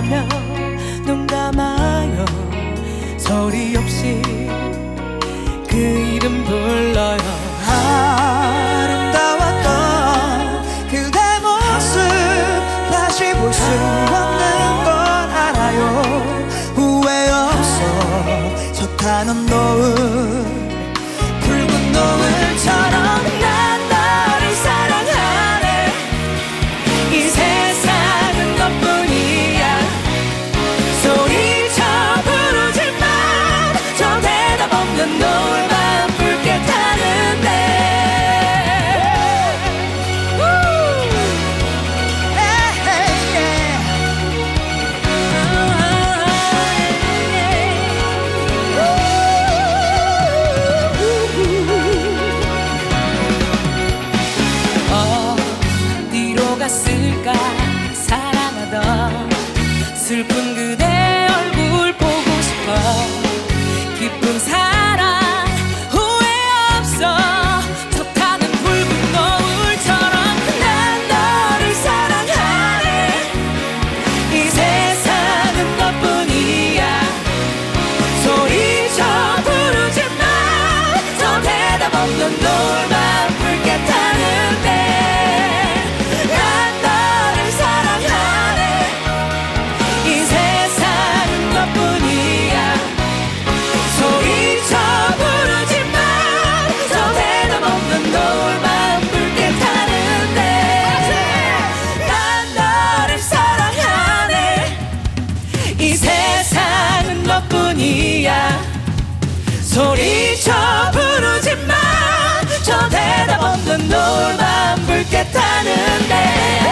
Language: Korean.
바라보며 눈 감아요. 소리 없이 그 이름 불러요. 아름다웠던 그대 모습 다시 볼 수 없는 걸 알아요. 후회 없어 서타는 노을 붉은 노을처럼 난 너를 사랑하네. 이 세상은 너뿐이야. 소리쳐 부르지만 저 대답 없는 노을만 붉게 타는데. 어디로 갔을까 사랑하던 슬픈 그대 얼굴 보고 싶어. 기쁜 사랑 후회 없어 저 타는 붉은 노을처럼. 난 너를 사랑하네. 이 세상은 너뿐이야. 소리쳐 부르지만 저 대답 없는 노을만 붉게 타는데. 난 너를 사랑하네. 이 세상은 너뿐이야. 소리쳐 부르지만 저 대답 없는 노을만 붉게 타는데. 난 너를 사랑하네. 이 세상은 너뿐이야. 소리쳐 부르지만 저 대답 없는 노을만 붉게 타는데.